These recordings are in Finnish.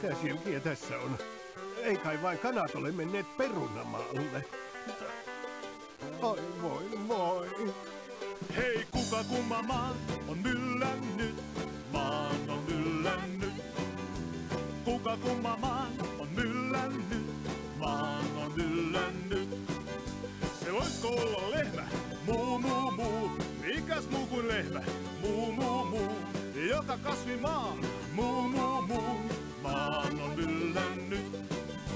Mitä silkiä tässä on? Ei kai vain kanat ole menneet perunamaalle. Oi voi. Hei, kuka kumma maan on myllännyt? Maan on myllännyt. Kuka kumma maan on myllännyt? Maan on myllännyt. Se voisiko olla lehmä? Muu. Mikäs muu kuin lehmä? Muu. Joka kasvi maan. Muu. Maan on myllännyt.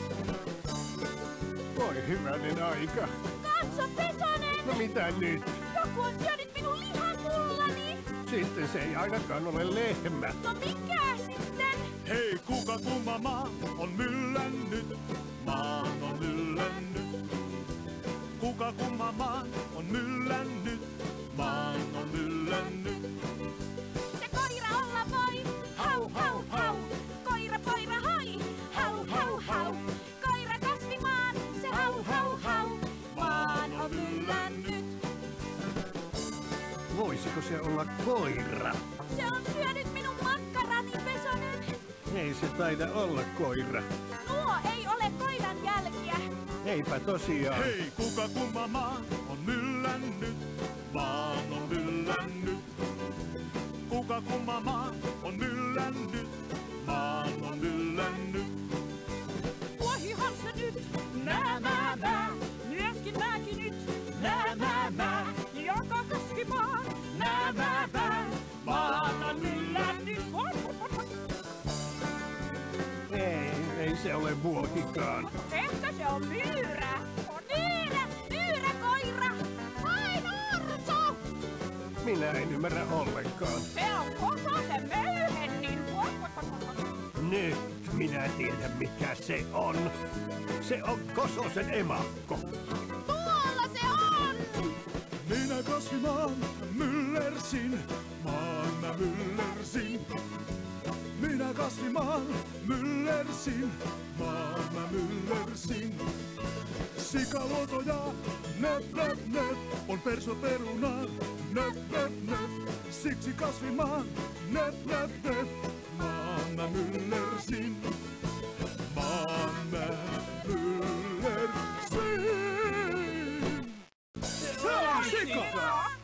Voi hyvänen aika. Katso, Pesonen! No mitä nyt? Joku on syönyt minun lihapullani! Sitten se ei ainakaan ole lehmä. No mikä sitten? Hei, kuka kumma maan on myllännyt? Maan on myllännyt. Kuka kumma maan on myllännyt? Maan on myllännyt. Se koira olla voi! Hau! Koira hai! Hau! Koira kasvi maan! Se hau! Maan on myllännyt! Voisiko se olla koira? Se on syönyt minun makkarani, Pesonen! Ei se taida olla koira. Nuo ei ole koiran jälkiä! Eipä tosiaan. Hei, kuka kumma maan on myllännyt? Maan on myllännyt. Kuka kumma maan on myllännyt? Maan on myllännyt. Vuohihan se nyt! Nää! Myöskin mäkin nyt! Nää! Joka kaski maan! Nää! Maan on myllännyt! Ei se ole vuohikaan. Ehkä se on myyrä! Myyrä koira! Ai norsu! Minä en ymmärrä ollenkaan. Se on kososen möyhennin! Nyt minä tiedän mikä se on. Se on Kososen emakko. Tuolla se on! Minä kasvimaan myllersin, maan mä myllersin. Minä kasvimaan myllersin, maan mä myllersin. Sikaluotoja, nöp, on perso perunaan, nöp. Siksi kasvimaan, nöp, maan mä myllersin. Maan mä myllersin. Se on sika!